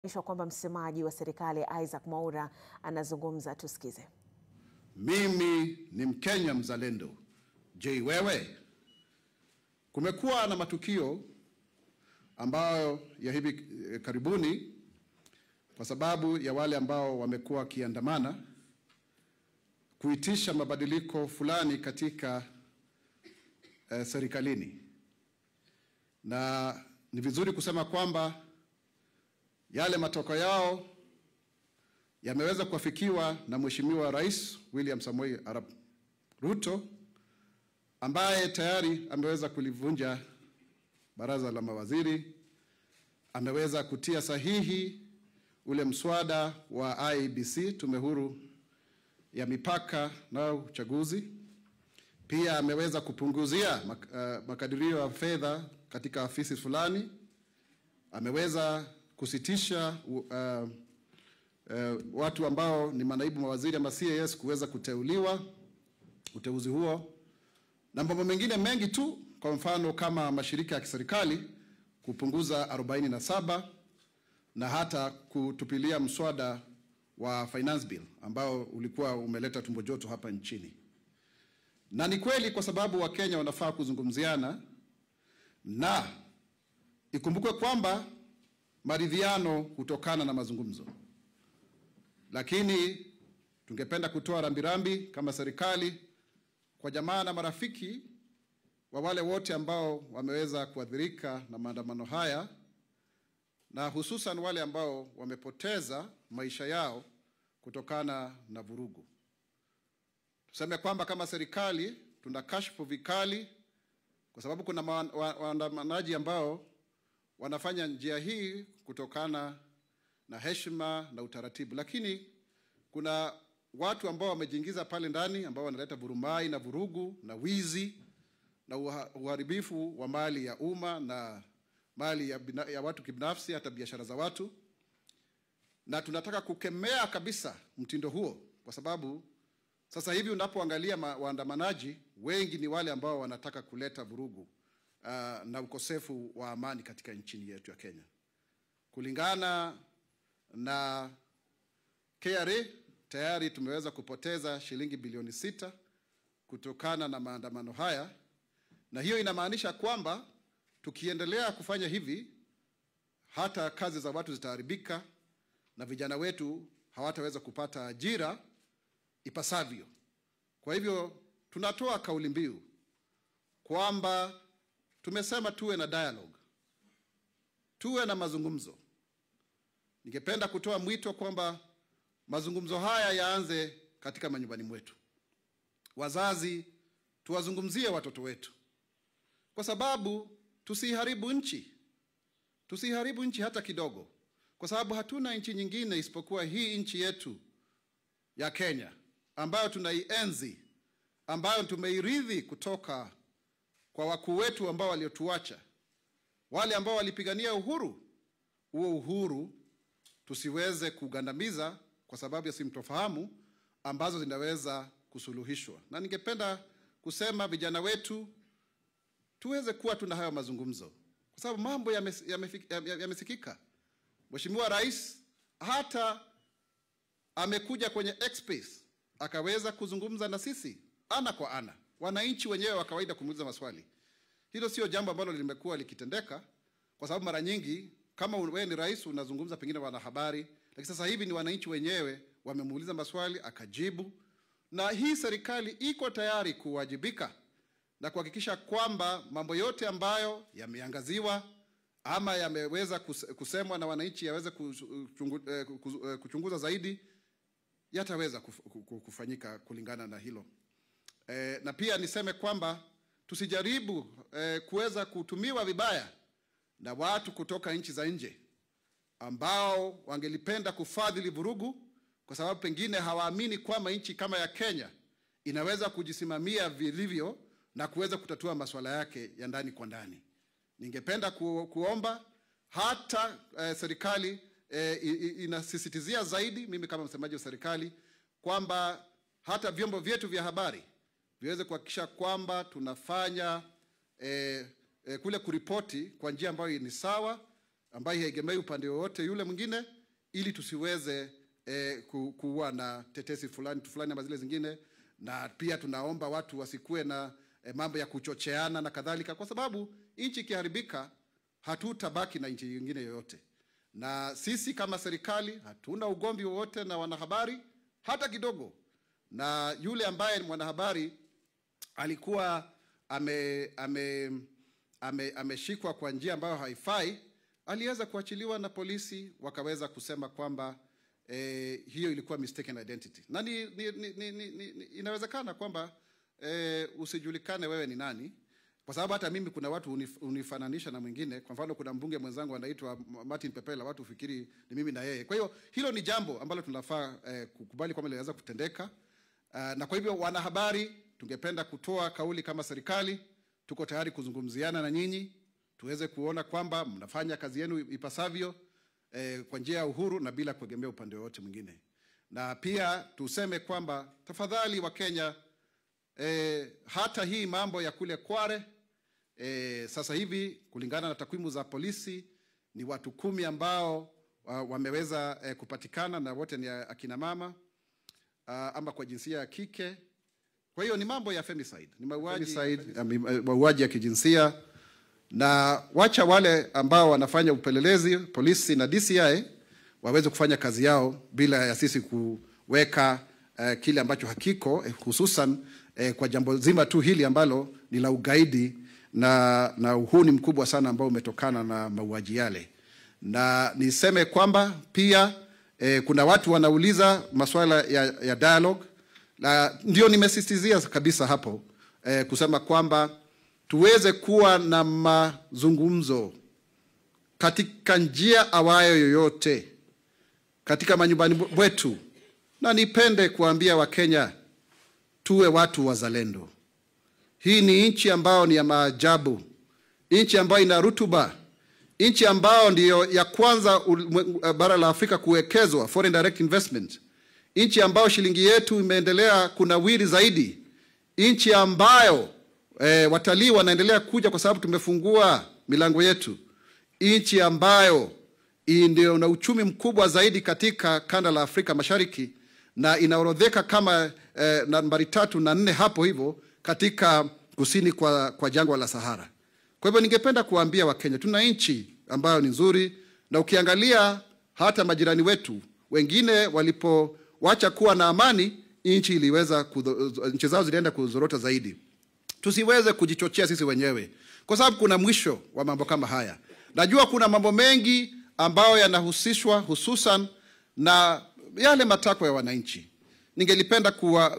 Kwamba msemaji wa serikali Isaac Mwaura anazungumza, tusikize. Mimi ni Mkenya mzalendo. Je, wewe? Kumekuwa na matukio ambayo ya hivi karibuni kwa sababu ya wale ambao wamekuwa kiandamana kuitisha mabadiliko fulani katika serikalini. Na ni vizuri kusema kwamba yale matokeo yao yameweza kuafikiwa na Mheshimiwa Rais William Samoei Arap Ruto, ambaye tayari ameweza kulivunja baraza la mawaziri, ameweza kutia sahihi ule mswada wa IEBC, tume huru ya mipaka na uchaguzi. Pia ameweza kupunguzia makadirio ya fedha katika afisi fulani. Ameweza kusitisha watu ambao ni manaibu mawaziri ama CAS kuweza kuteuliwa, uteuzi huo, na mambo mengine mengi tu. Kwa mfano kama mashirika ya kiserikali kupunguza 47 na hata kutupilia mswada wa finance bill ambao ulikuwa umeleta tumbo joto hapa nchini. Na ni kweli kwa sababu Wakenya wanafaa kuzungumziana, na ikumbukwe kwamba maridhiano hutokana na mazungumzo. Lakini tungependa kutoa rambirambi kama serikali kwa jamaa na marafiki wa wale wote ambao wameweza kuathirika na maandamano haya, na hususan wale ambao wamepoteza maisha yao kutokana na vurugu. Tuseme kwamba kama serikali tunakashifu vikali kwa sababu kuna waandamanaji ambao wanafanya njia hii kutokana na heshima na utaratibu, lakini kuna watu ambao wamejiingiza pale ndani ambao wanaleta vurumai na vurugu na wizi na uharibifu wa mali ya umma na mali ya watu kibinafsi, hata biashara za watu. Na tunataka kukemea kabisa mtindo huo, kwa sababu sasa hivi unapoangalia waandamanaji wengi ni wale ambao wanataka kuleta vurugu na ukosefu wa amani katika nchi yetu ya Kenya. Kulingana na KRA, tayari tumeweza kupoteza shilingi bilioni 6 kutokana na maandamano haya, na hiyo inamaanisha kwamba tukiendelea kufanya hivi hata kazi za watu zitaharibika na vijana wetu hawataweza kupata ajira ipasavyo. Kwa hivyo tunatoa kauli mbiu kwamba tumesema tuwe na dialogue, tuwe na mazungumzo. Ningependa kutoa mwito kwamba mazungumzo haya yaanze katika manyumbani mwetu. Wazazi, tuwazungumzie watoto wetu, kwa sababu tusiharibu nchi. Tusiharibu nchi hata kidogo, kwa sababu hatuna nchi nyingine isipokuwa hii nchi yetu ya Kenya ambayo tunaienzi, ambayo tumeirithi kutoka kwa wakuu wetu ambao waliotuacha, wale ambao walipigania uhuru. Huo uhuru tusiweze kugandamiza kwa sababu ya simtofahamu ambazo zinaweza kusuluhishwa. Na ningependa kusema vijana wetu tuweze kuwa tuna hayo mazungumzo, kwa sababu mambo yamesikika. Mheshimiwa Rais hata amekuja kwenye X-Space akaweza kuzungumza na sisi ana kwa ana, wananchi wenyewe wa kawaida, kumuuliza maswali. Hilo sio jambo ambalo limekuwa likitendeka, kwa sababu mara nyingi kama wewe ni rais unazungumza pengine wanahabari, lakini sasa hivi ni wananchi wenyewe wamemuuliza maswali akajibu. Na hii serikali iko tayari kuwajibika na kuhakikisha kwamba mambo yote ambayo yameangaziwa ama yameweza kusemwa na wananchi yaweze kuchunguza zaidi, yataweza kufanyika kulingana na hilo. Na pia niseme kwamba tusijaribu kuweza kutumiwa vibaya na watu kutoka nchi za nje ambao wangelipenda kufadhili vurugu, kwa sababu pengine hawaamini kwamba nchi kama ya Kenya inaweza kujisimamia vilivyo na kuweza kutatua masuala yake ya ndani kwa ndani. Ningependa kuomba hata serikali inasisitizia zaidi, mimi kama msemaji wa serikali, kwamba hata vyombo vyetu vya habari viweze kuhakikisha kwamba tunafanya kule kuripoti kwa njia ambayo ni sawa ambayo haiegemei upande wowote yule mwingine, ili tusiweze kuwa na tetesi fulani ama zile zingine. Na pia tunaomba watu wasikuwe na mambo ya kuchocheana na kadhalika, kwa sababu nchi ikiharibika hatutabaki na nchi nyingine yoyote. Na sisi kama serikali hatuna ugomvi wowote na wanahabari hata kidogo. Na yule ambaye ni mwanahabari alikuwa ameshikwa kwa njia ambayo haifai, aliweza kuachiliwa na polisi, wakaweza kusema kwamba hiyo ilikuwa mistaken identity. Na inawezekana kwamba usijulikane wewe ni nani, kwa sababu hata mimi kuna watu unifananisha na mwingine. Kwa mfano kuna mbunge mwenzangu anaitwa Martin Pepela, watu ufikiri ni mimi na yeye. Kwa hiyo hilo ni jambo ambalo tunafaa kukubali kwamba linaweza kutendeka. Na kwa hivyo wanahabari, tungependa kutoa kauli kama serikali, tuko tayari kuzungumziana na nyinyi, tuweze kuona kwamba mnafanya kazi yenu ipasavyo kwa njia ya uhuru na bila kuegemea upande wote mwingine. Na pia tuseme kwamba tafadhali wa Kenya, hata hii mambo ya kule Kware, sasa hivi kulingana na takwimu za polisi ni watu 10 ambao wameweza kupatikana, na wote ni akina mama ama kwa jinsia ya kike. Kwa hiyo ni mambo ya femicide, ni mauaji ya kijinsia. Na wacha wale ambao wanafanya upelelezi, polisi na DCI, waweze kufanya kazi yao bila ya sisi kuweka kile ambacho hakiko, hususan kwa jambo zima tu hili ambalo ni la ugaidi na uhuni mkubwa sana ambao umetokana na mauaji yale. Na niseme kwamba pia kuna watu wanauliza masuala ya dialogue, na ndio nimesisitizia kabisa hapo kusema kwamba tuweze kuwa na mazungumzo katika njia awayo yoyote katika manyumbani mwetu. Na nipende kuambia Wakenya tuwe watu wazalendo. Hii ni nchi ambayo ni ya maajabu, nchi ambayo ina rutuba, nchi ambayo ndiyo ya kwanza bara la Afrika kuwekezwa foreign direct investment, nchi ambayo shilingi yetu imeendelea kunawiri zaidi, nchi ambayo watalii wanaendelea kuja kwa sababu tumefungua milango yetu, nchi ambayo ndio na uchumi mkubwa zaidi katika kanda la Afrika Mashariki, na inaorodheka kama nambari 3 na 4 hapo hivyo katika kusini kwa jangwa la Sahara. Kwa hivyo ningependa kuambia Wakenya tuna nchi ambayo ni nzuri, na ukiangalia hata majirani wetu wengine walipowacha kuwa na amani, nchi zao zilienda kuzorota zaidi. Tusiweze kujichochea sisi wenyewe, kwa sababu kuna mwisho wa mambo kama haya. Najua kuna mambo mengi ambayo yanahusishwa hususan na yale matakwa ya wananchi. Ningelipenda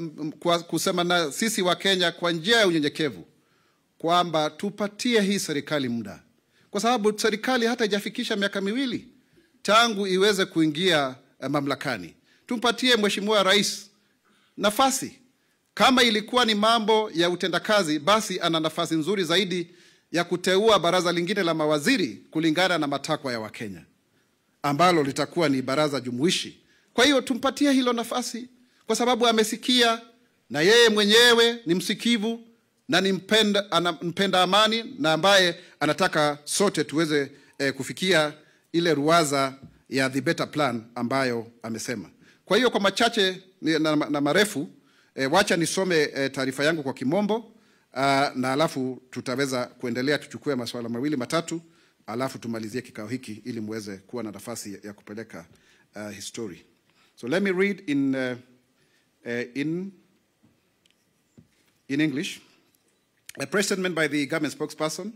kusema na sisi wa Kenya kwa njia ya unyenyekevu kwamba tupatie hii serikali muda, kwa sababu serikali hata haijafikisha miaka 2 tangu iweze kuingia mamlakani. Tumpatie Mheshimiwa Rais nafasi. Kama ilikuwa ni mambo ya utendakazi, basi ana nafasi nzuri zaidi ya kuteua baraza lingine la mawaziri kulingana na matakwa ya Wakenya, ambalo litakuwa ni baraza jumuishi. Kwa hiyo tumpatie hilo nafasi, kwa sababu amesikia, na yeye mwenyewe ni msikivu na ni mpenda amani, na ambaye anataka sote tuweze kufikia ile ruwaza ya the better plan ambayo amesema. Kwa hiyo kwa machache na marefu, wacha nisome taarifa yangu kwa Kimombo, na alafu tutaweza kuendelea, tuchukue masuala 2 matatu, alafu tumalizie kikao hiki ili muweze kuwa na nafasi ya kupeleka history. So let me read in English. A press statement by the government spokesperson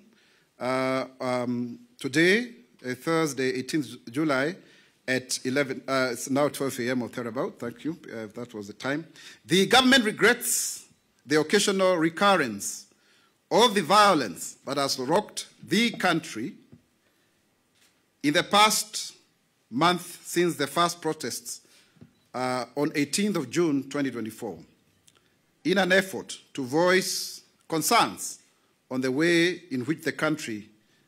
today, Thursday, 18th July, at 11, it's now 12 a.m. or thereabout. Thank you, that was the time. The government regrets the occasional recurrence of the violence that has rocked the country in the past month since the first protests on 18th of June 2024, in an effort to voice concerns on the way in which the country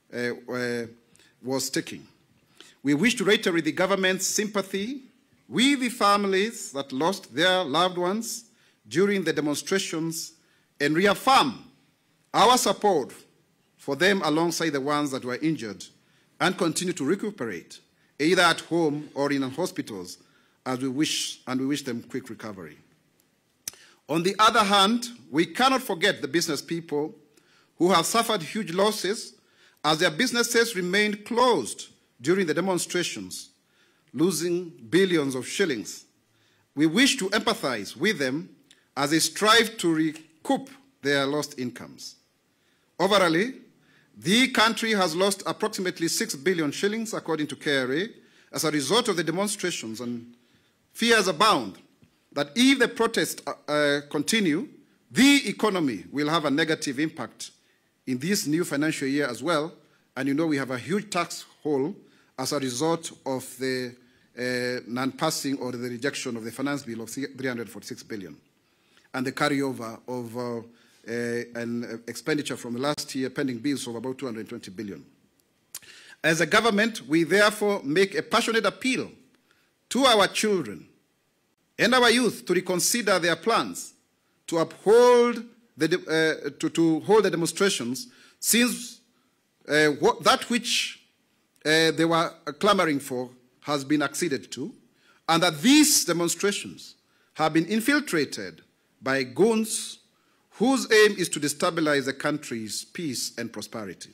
was taking. We wish to reiterate the government's sympathy with the families that lost their loved ones during the demonstrations and reaffirm our support for them alongside the ones that were injured and continue to recuperate, either at home or in hospitals, as we wish them quick recovery. On the other hand, we cannot forget the business people who have suffered huge losses as their businesses remained closed during the demonstrations, losing billions of shillings. We wish to empathize with them as they strive to recoup their lost incomes. Overall, the country has lost approximately 6 billion shillings, according to KRA, as a result of the demonstrations, and fears abound that if the protests continue, the economy will have a negative impact in this new financial year as well. And you know we have a huge tax hole as a result of the non-passing or the rejection of the finance bill of 346 billion and the carryover of an expenditure from the last year, pending bills of about 220 billion. As a government, we therefore make a passionate appeal to our children and our youth to reconsider their plans to uphold to hold the demonstrations, since that which they were clamoring for has been acceded to, and that these demonstrations have been infiltrated by goons whose aim is to destabilize the country's peace and prosperity.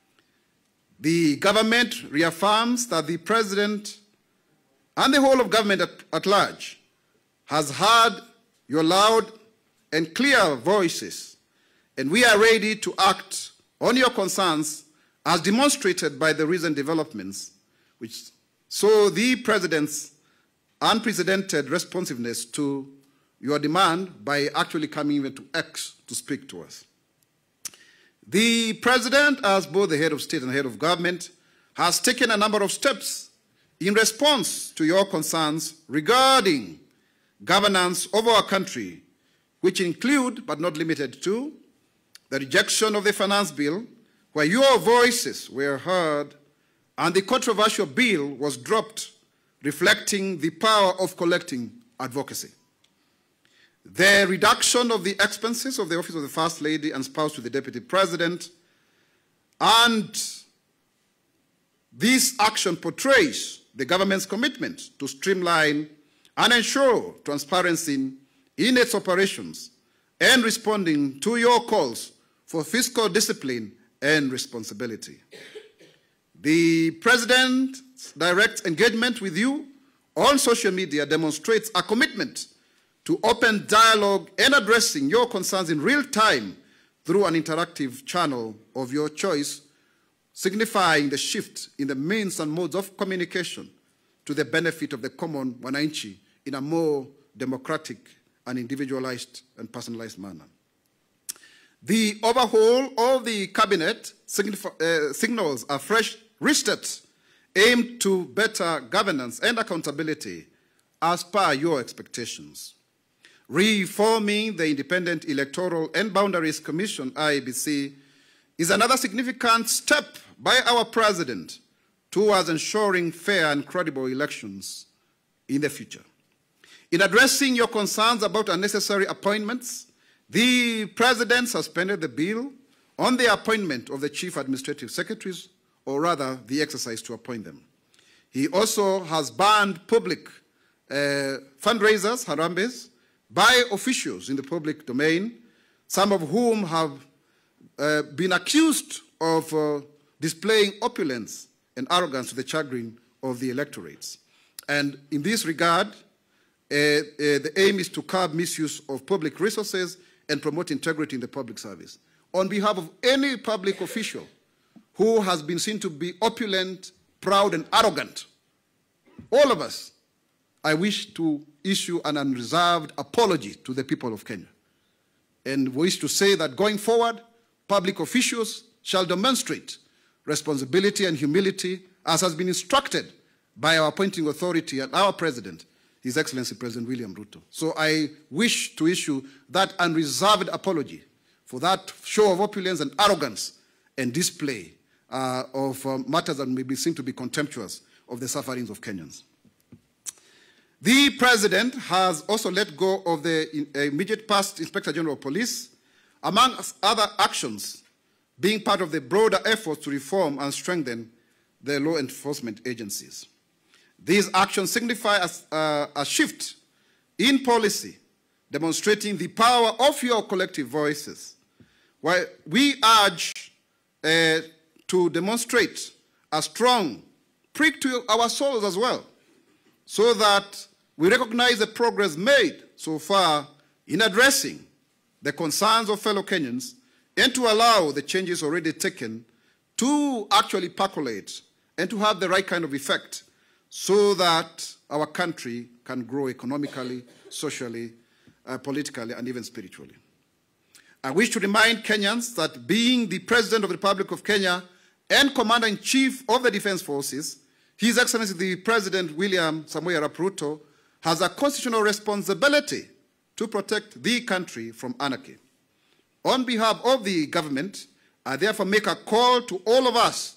The government reaffirms that the President and the whole of government at large has heard your loud and clear voices, and we are ready to act on your concerns as demonstrated by the recent developments, which saw the President's unprecedented responsiveness to your demand by actually coming even to X to speak to us. The President, as both the head of state and head of government, has taken a number of steps in response to your concerns regarding governance of our country, which include, but not limited to, the rejection of the finance bill, where your voices were heard, and the controversial bill was dropped, reflecting the power of collecting advocacy. The reduction of the expenses of the office of the First Lady and spouse to the Deputy President, and this action portrays the government's commitment to streamline and ensure transparency in its operations and responding to your calls for fiscal discipline and responsibility. The President's direct engagement with you on social media demonstrates a commitment to open dialogue and addressing your concerns in real time through an interactive channel of your choice, signifying the shift in the means and modes of communication to the benefit of the common wananchi in a more democratic and individualized and personalized manner. The overhaul of the cabinet signals a fresh restart aimed to better governance and accountability as per your expectations. Reforming the Independent Electoral and Boundaries Commission, IEBC, is another significant step by our President towards ensuring fair and credible elections in the future. In addressing your concerns about unnecessary appointments, the President suspended the bill on the appointment of the Chief Administrative Secretaries, or rather the exercise to appoint them. He also has banned public fundraisers, harambes, by officials in the public domain, some of whom have been accused of displaying opulence and arrogance to the chagrin of the electorates. And in this regard, the aim is to curb misuse of public resources and promote integrity in the public service. On behalf of any public official who has been seen to be opulent, proud, and arrogant, all of us, I wish to issue an unreserved apology to the people of Kenya, and wish to say that going forward, public officials shall demonstrate responsibility and humility as has been instructed by our appointing authority and our President, His Excellency President William Ruto. So I wish to issue that unreserved apology for that show of opulence and arrogance and display of matters that may be seen to be contemptuous of the sufferings of Kenyans. The President has also let go of the immediate past Inspector General of Police, among other actions, being part of the broader efforts to reform and strengthen the law enforcement agencies. These actions signify a shift in policy, demonstrating the power of your collective voices. While we urge to demonstrate a strong prick to our souls as well, so that we recognize the progress made so far in addressing the concerns of fellow Kenyans, and to allow the changes already taken to actually percolate and to have the right kind of effect, so that our country can grow economically, socially, politically, and even spiritually. I wish to remind Kenyans that being the President of the Republic of Kenya and Commander-in-Chief of the Defense Forces, His Excellency the President William Samoei Arap Ruto has a constitutional responsibility to protect the country from anarchy. On behalf of the government, I therefore make a call to all of us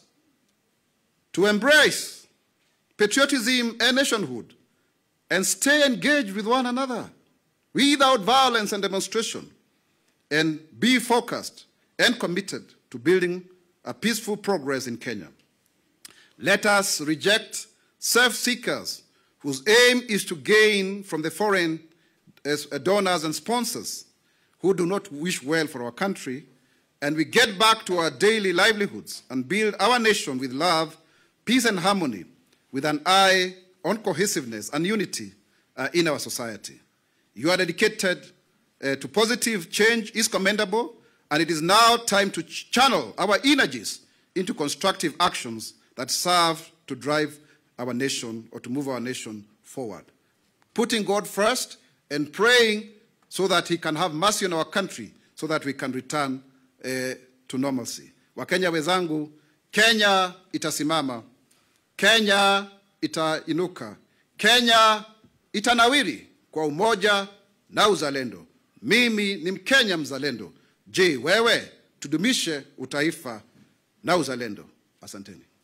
to embrace patriotism and nationhood and stay engaged with one another without violence and demonstration, and be focused and committed to building a peaceful progress in Kenya. Let us reject self-seekers whose aim is to gain from the foreign donors and sponsors who do not wish well for our country, and we get back to our daily livelihoods and build our nation with love, peace, and harmony, with an eye on cohesiveness and unity in our society. Your dedicated to positive change is commendable, and it is now time to channel our energies into constructive actions that serve to drive our nation, or to move our nation forward. Putting God first and praying so that He can have mercy on our country, so that we can return to normalcy. Wakenya wenzangu, Kenya itasimama, Kenya itainuka, Kenya itanawiri kwa umoja na uzalendo. Mimi ni Mkenya mzalendo. Je, wewe? Tudumishe utaifa na uzalendo. Asanteni.